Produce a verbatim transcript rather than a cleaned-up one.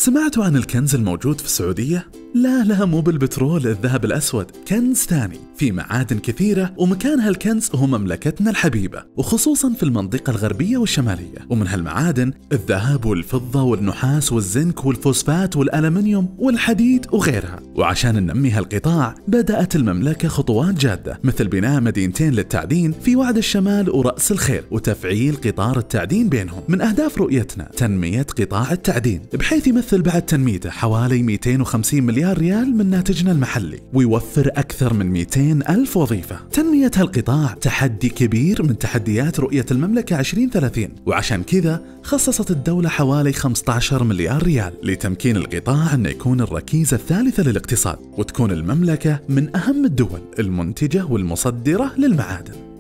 سمعتوا عن الكنز الموجود في السعودية؟ لا لا مو بالبترول الذهب الأسود، كنز ثاني في معادن كثيرة، ومكان هالكنز هو مملكتنا الحبيبة، وخصوصا في المنطقة الغربية والشمالية. ومن هالمعادن الذهب والفضة والنحاس والزنك والفوسفات والألمنيوم والحديد وغيرها. وعشان ننمي هالقطاع بدأت المملكة خطوات جادة، مثل بناء مدينتين للتعدين في وعد الشمال ورأس الخير، وتفعيل قطار التعدين بينهم. من أهداف رؤيتنا تنمية قطاع التعدين، بحيث يمثل بعد تنميته حوالي مئتين وخمسين مليار ريال من ناتجنا المحلي، ويوفر أكثر من مئتين ألف وظيفة. تنمية هالقطاع تحدي كبير من تحديات رؤية المملكة عشرين ثلاثين، وعشان كذا خصصت الدولة حوالي خمسة عشر مليار ريال لتمكين القطاع أن يكون الركيزة الثالثة للاقتصاد، وتكون المملكة من أهم الدول المنتجة والمصدرة للمعادن.